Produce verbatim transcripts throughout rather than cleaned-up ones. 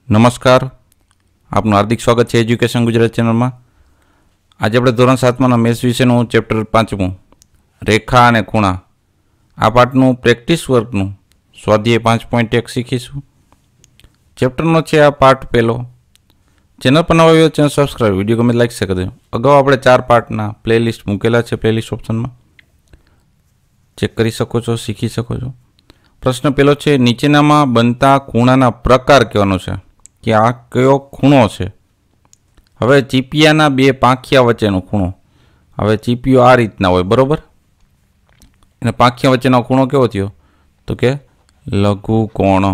નમસ્કાર, આપનું હાર્દિક સ્વાગત છે એજ્યુકેશન ગુજરાત ચેનલમાં। આજે આપણે ધોરણ સાતમાં મેથ્સ વિષયનું ચેપ્ટર પાંચમું રેખા અને ખૂણા આ પાઠનું પ્રેક્ટિસ વર્કનું સ્વાધ્યાય પાંચ પોઈન્ટ એક શીખીશું। ચેપ્ટરનો છે આ પાઠ પહેલો। ચેનલ પર નવા આવ્યો ચેનલ સબસ્ક્રાઈબ, વિડીયો ગમે લાઈક કરી દેજો। અગાઉ આપણે ચાર પાર્ટના પ્લેલિસ્ટ મૂકેલા છે, પ્લેલિસ્ટ ઓપ્શનમાં ચેક કરી શકો છો, શીખી શકો છો। પ્રશ્ન પહેલો છે, નીચેનામાં બનતા ખૂણાના પ્રકાર કહેવાનો છે કે આ કયો ખૂણો છે। હવે ચીપિયાના બે પાંખિયા વચ્ચેનો ખૂણો, હવે ચીપિયો આ રીતના હોય બરોબર, અને પાંખિયા વચ્ચેનો ખૂણો કેવો થયો તો કે લઘુકોણ।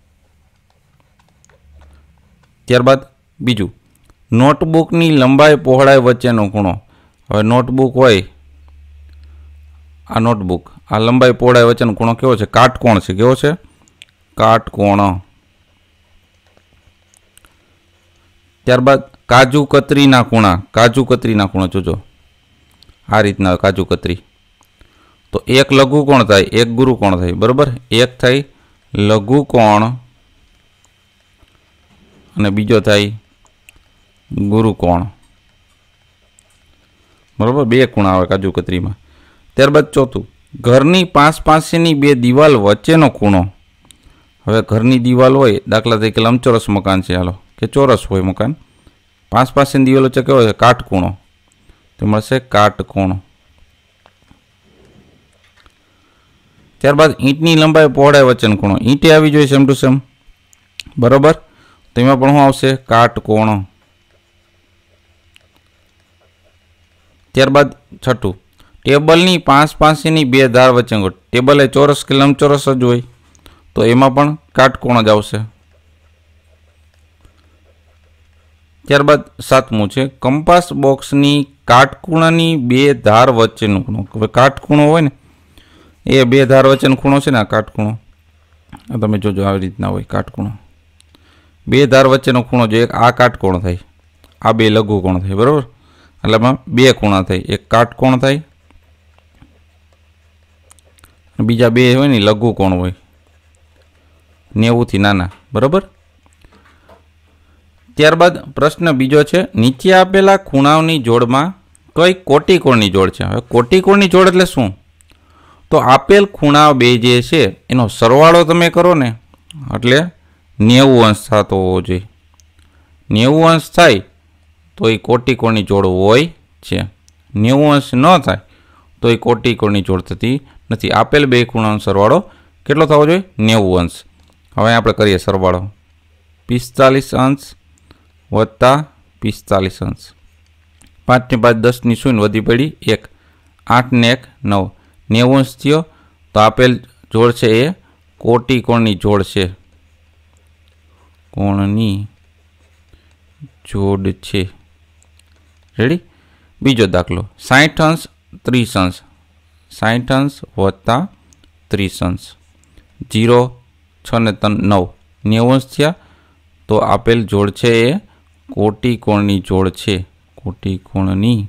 ત્યારબાદ બીજું, નોટબુકની લંબાઈ પહોળાઈ વચ્ચેનો ખૂણો। હવે નોટબુક હોય, આ નોટબુક, આ લંબાઈ પહોળાઈ વચ્ચેનો ખૂણો કેવો છે? કાટકોણ છે। કેવો છે? કાટકોણ। ત્યારબાદ કાજુ કતરીના ખૂણા, કાજુ કતરીના ખૂણા જોજો આ રીતના કાજુ કતરી, તો એક લઘુકોણ થાય, એક ગુરુકોણ થાય બરોબર। એક થાય લઘુકોણ અને બીજો થાય ગુરુકોણ બરોબર, બે ખૂણા આવે કાજુ કતરીમાં। ત્યારબાદ ચોથું, ઘરની પાસ પાસેની બે દિવાલ વચ્ચેનો ખૂણો। હવે ઘરની દિવાલ હોય, દાખલા તરીકે લંબચોરસ મકાન છે, હાલો કે ચોરસ હોય મકાન, પાસ પાસેની દિવાલ વચ્ચે કેવો છે? કાટખૂણો, તો મળશે કાટકોણ। ત્યારબાદ ઈંટની લંબાઈ પહોળાઈ વચ્ચેનો ખૂણો, ઈંટે આવી જોઈએ સેમ ટુ સેમ બરોબર, તો એમાં પણ શું આવશે? કાટકોણ। ત્યારબાદ છઠ્ઠું, ટેબલની પાસ પાસેની બે ધાર વચ્ચેનો, ટેબલ એ ચોરસ કે લંબચોરસ જ હોય, તો એમાં પણ કાટકોણ જ આવશે। ત્યારબાદ સાતમું છે, કંપાસ બોક્સની કાટખૂણાની બે ધાર વચ્ચેનો ખૂણો। હવે કાટખૂણો હોય ને, એ બે ધાર વચ્ચેનો ખૂણો છે ને, આ કાટખૂણો તમે જોજો આવી રીતના હોય કાટખૂણો, બે ધાર વચ્ચેનો ખૂણો જો એક આ કાટકોણ થાય, આ બે લઘુકોણ થાય બરોબર, એટલે આમાં બે ખૂણા થાય, એક કાટકોણ થાય, બીજા બે હોય ને લઘુકોણ હોય નેવું થી નાના બરોબર। ત્યારબાદ પ્રશ્ન બીજો છે, નીચે આપેલા ખૂણાઓની જોડમાં કઈ કોટિકોણની જોડ છે? હવે કોટિકોણની જોડ એટલે શું? તો આપેલ ખૂણાઓ બે જે છે એનો સરવાળો તમે કરો ને એટલે નેવું અંશ થતો હોવો જોઈએ। નેવું અંશ થાય તો એ કોટિકોણની જોડ હોય છે, નેવું અંશ ન થાય તો એ કોટિકોણની જોડ થતી નથી। આપેલ બે ખૂણાનો સરવાળો કેટલો થવો જોઈએ? નેવું અંશ। હવે આપણે કરીએ સરવાળો, પિસ્તાલીસ અંશ વત્તા પિસ્તાલીસ અંશ, પાંચ ને પાંચ દસ ની શૂન્ય વધી પડી એક, આઠ ને એક નવ, નેવું અંશ થયો, તો આપેલ જોડ છે એ કોટિકોણની જોડ છે, કોણની જોડ છે। રેડી? બીજો દાખલો, સાઠ અંશ ત્રીસ અંશ, સાઠ અંશ વત્તા ત્રીસ અંશ, જીરો છ ને ત્રણ નવ, નેવું અંશ થયા, તો આપેલ જોડ છે એ કોટિકોણની જોડ છે, કોટિકોણની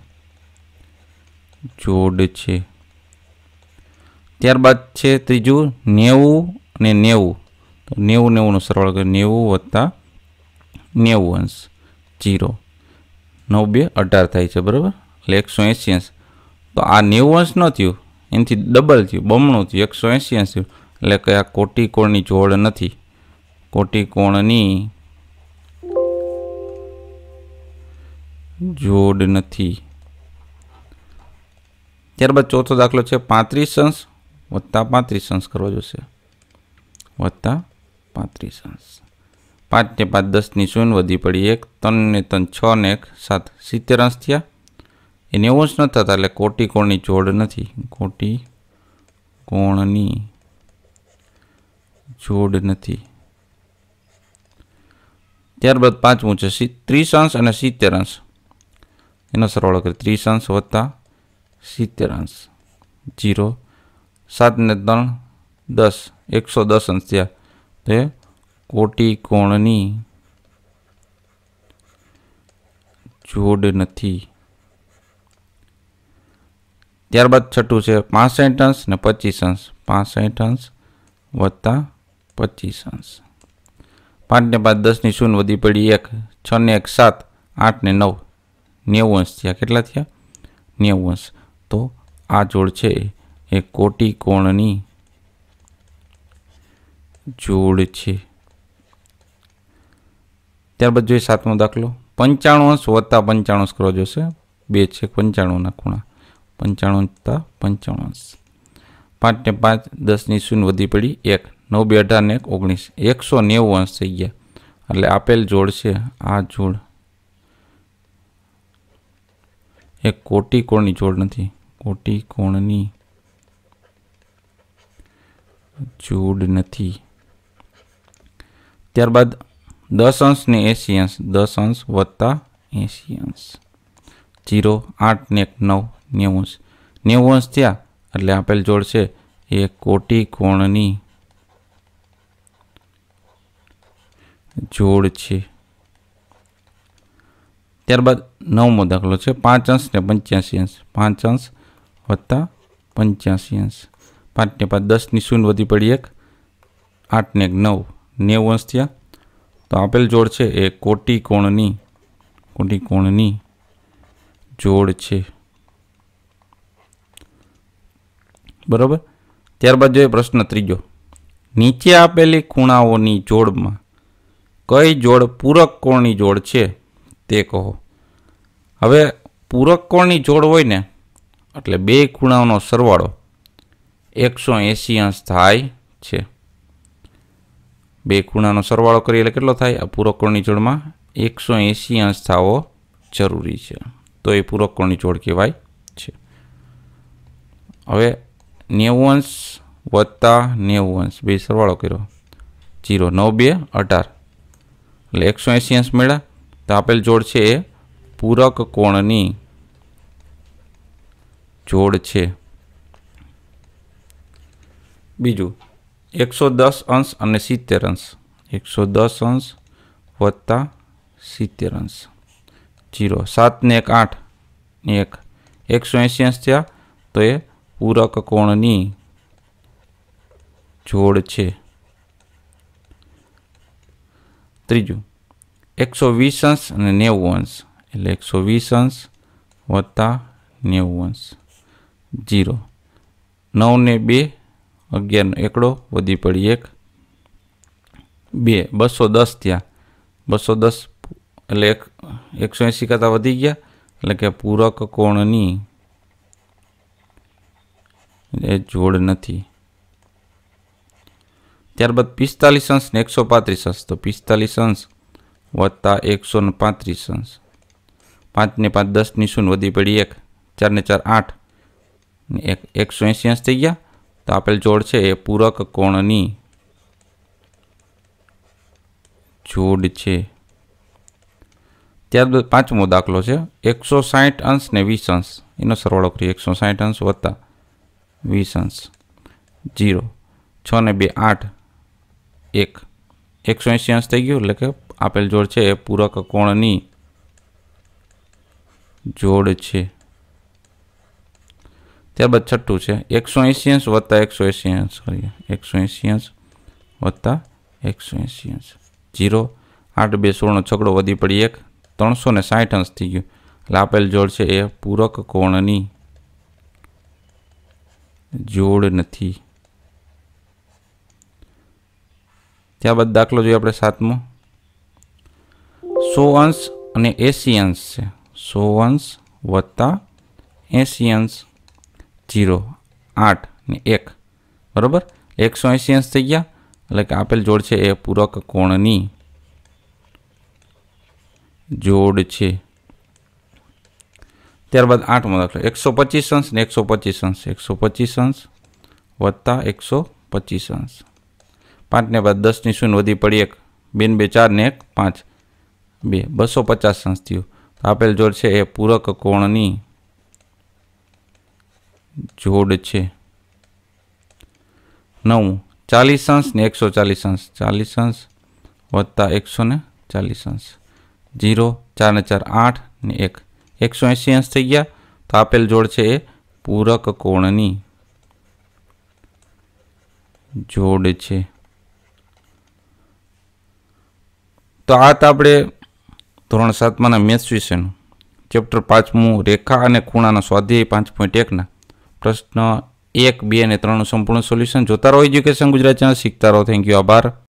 જોડ છે। ત્યારબાદ છે ત્રીજું, નેવું અને નેવું, તો નેવું નેવુંનો સરવાળો કરે, નેવું વત્તા નેવું અંશ, જીરો, નવ બે અઢાર થાય છે બરાબર, એટલે એકસો એંસી અંશ, તો આ નેવું અંશ ન થયું, એનાથી ડબલ થયું, બમણું થયું, એકસો એંસી અંશ થયું, એટલે કે આ કોટિકોણની જોડ નથી, કોટિકોણની જોડ નથી। ત્યારબાદ ચોથો દાખલો છે, પાંત્રીસ અંશ વત્તા પાંત્રીસ અંશ કરવા જોશે, વત્તા પાંત્રીસ અંશ, પાંચ ને પાંચ દસ ની શૂન્ય વધી પડી એક, ત્રણ ને ત્રણ છ ને એક સાત, સિત્તેર અંશ થયા, એ નેવું અંશ ન થતા એટલે કોટિકોણની જોડ નથી, કોટિકોણની જોડ નથી। ત્યારબાદ પાંચમું છે, ત્રીસ અંશ અને સિત્તેર અંશ, એનો સરવાળો કરે, ત્રીસ અંશ વત્તા સિત્તેર અંશ, જીરો, સાત ને ત્રણ દસ, એકસો દસ અંશ થયા, તો કોટિકોણની જોડ નથી। ત્યારબાદ છઠ્ઠું છે, પાસઠ અંશ ને પચીસ અંશ, પાસઠ અંશ વત્તા પચીસ અંશ, પાંચ ને પાંચ દસની શૂન્ય વધી પડી એક, છ ને એક સાત, આઠ ને નવ નેવું અંશ થયા. કેટલા થયા? નેવું અંશ. તો આ જોડ છે એ કોટી કોણની જોડ છે. ત્યારબાદ જોઈએ સાતમો દાખલો. પંચાણું અંશ વત્તા પંચાણું અંશ કરવા જોશે. બે છે પંચાણુંના ખૂણા. પંચાણું વત્તા પંચાણું અંશ. પાંચ ને પાંચ દસની શૂન્ય વધી પડી એક, નવ બે અઢાર ને એક ઓગણીસ, એકસો નેવું અંશ થઈ ગયા. એટલે આપેલ જોડ છે આ જોડ એક કોટી કોણની જોડ નથી, કોટી કોણની જોડ નથી. ત્યારબાદ દસ અંશ ને એસી અંશ, દસ અંશ વત્તા એસી અંશ, જીરો, આઠ ને એક નવ નેવું અંશ, નેવું અંશ થયા. એટલે આપેલ જોડ છે એ કોટી કોણની જોડ છે. ત્યારબાદ નવમો દાખલો છે. પાંચ અંશ ને પંચ્યાસી અંશ, પાંચ અંશ વત્તા પંચ્યાસી અંશ. પાંચ ને પાંચ દસની શૂન્ય વધી પડી એક, આઠ ને એક નવ નેવું અંશ થયા. તો આપેલ જોડ છે એ કોટી કોણની કોટી કોણની જોડ છે. બરોબર. ત્યારબાદ જોઈએ પ્રશ્ન ત્રીજો. નીચે આપેલી ખૂણાઓની જોડમાં કઈ જોડ પૂરક કોણની જોડ છે તે કહો. હવે પૂરક કોણની જોડ હોય ને એટલે બે ખૂણાઓનો સરવાળો એકસો એંસી અંશ થાય છે. બે ખૂણાનો સરવાળો કરીએ એટલે કેટલો થાય? આ પૂરક કોણની જોડમાં એકસો એંસી અંશ થવો જરૂરી છે. તો એ પૂરક કોણની જોડ કહેવાય છે. હવે નેવું અંશ વત્તા નેવું અંશ બે સરવાળો કર્યો, જીરો, નવ બે અઢાર એટલે એકસો એંસી અંશ મળ્યા. તો આપેલ જોડ છે એ પૂરક કોણની જોડ છે. બીજું એકસો દસ અંશ અને સિત્તેર અંશ, એકસો દસ અંશ વત્તા સિત્તેર અંશ, જીરો, સાત ને એક આઠ ને એક એકસો એંસી અંશ થયા. તો એ પૂરક કોણની જોડ છે. ત્રીજું એકસો વીસ અંશ અને નેવું અંશ એટલે એકસો વીસ અંશ વત્તા નેવું અંશ, જીરો, નવ ને બે અગિયારનો એકડો વધી પડી એક, બે, બસો દસ થયા. બસો દસ એટલે એક એકસો એંસી કરતાં વધી ગયા એટલે કે પૂરક કોણની એ જોડ નથી. ત્યારબાદ પિસ્તાલીસ અંશ ને એકસો પાંત્રીસ અંશ, તો પિસ્તાલીસ અંશ વત્તા એકસો ને પાંત્રીસ અંશ. પાંચ ને પાંચ દસની શૂન્ય વધી પડી એક, ચાર ને ચાર આઠ ને એક એકસો એંસી અંશ થઈ ગયા. તો આપેલ જોડ છે એ પૂરક કોણની જોડ છે. ત્યારબાદ પાંચમો દાખલો છે. એકસો સાહીઠ અંશ ને વીસ અંશ એનો સરવાળો કરીએ. એકસો સાહીઠ અંશ વત્તા વીસ અંશ, જીરો, છ ને બે આઠ એક એકસો એંસી અંશ થઈ ગયું. એટલે કે આપેલ જોડ છે એ પૂરક કોણની જોડ છે. ત્યારબાદ છઠ્ઠું છે. એકસો એંસી અંશ વત્તા એકસો એંસી અંશ કરીએ. એકસો એંસી અંશ વત્તા એકસો એંસી અંશ, જીરો, આઠ બે સોળનો છગડો વધી પડી એક, ત્રણસો ને સાઠ અંશ થઈ ગયું. એટલે આપેલ જોડ છે એ પૂરક કોણની જોડ નથી. ત્યારબાદ દાખલો જોઈએ આપણે સાતમો. સો અંશ અને એસી અંશ છે. સો અંશ વત્તા એસી અંશ, જીરો, આઠ ને એક, બરાબર, એકસો એંસી અંશ થઈ ગયા. એટલે કે આપેલ જોડ છે એ પૂરક કોણની જોડ છે. ત્યારબાદ આઠમો દાખલો. એકસો પચીસ અંશ ને એકસો પચીસ અંશ, એકસો પચીસ અંશ વત્તા એકસો પચીસ અંશ. પાંચ ને બાદ દસની શૂન્ય વધી પડી એક, બે ને બે ચાર ને એક પાંચ, બે, બસો પચાસ અંશ થયું. આપેલ જોડ છે એ પૂરક કોણની જોડ છે. નવમું ચાલીસ અંશ ને એકસો ચાલીસ અંશ, ચાલીસ અંશ વત્તા એકસો ને ચાલીસ અંશ, જીરો, ચાર ને ચાર આઠ ને એક એકસો એંસી અંશ થઈ ગયા. તો આપેલ જોડ છે એ પૂરક કોણની જોડ છે. તો આ તો આપણે ધોરણ સાતમાંના મેથ્સ વિશેનું ચેપ્ટર પાંચમું રેખા અને ખૂણાના સ્વાધ્યાય પાંચ પોઈન્ટ એકના પ્રશ્ન એક બે અને ત્રણનું સંપૂર્ણ સોલ્યુશન જોતા રહો એજ્યુકેશન ગુજરાત ચેનલ, શીખતા રહો. થેન્ક યુ, આભાર.